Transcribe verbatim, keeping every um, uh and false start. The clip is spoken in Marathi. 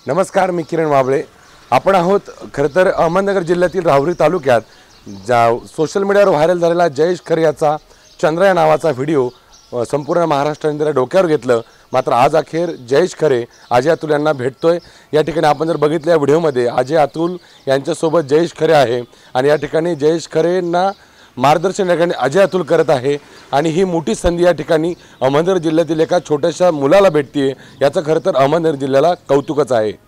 नमस्कार, मी किरण वाबळे. आपण आहोत खरं तर अहमदनगर जिल्ह्यातील राहुरी तालुक्यात. ज्या सोशल मीडियावर व्हायरल झालेला जयेश खरे याचा चंद्र या नावाचा व्हिडिओ संपूर्ण महाराष्ट्राने त्याला डोक्यावर घेतलं. मात्र आज अखेर जयेश खरे अजय अतुल यांना भेटतोय. या ठिकाणी आपण जर बघितलं या व्हिडिओमध्ये अजय अतुल यांच्यासोबत जयेश खरे आहे आणि या ठिकाणी जयेश खरेंना मार्गदर्शन या ठिकाणी अजय अतुल करत आहे आणि ही मोठी संधी या ठिकाणी अहमदनगर जिल्ह्यातील एका छोट्याशा मुलाला भेटते. याचं खरं तर अहमदनगर जिल्ह्याला कौतुकच आहे.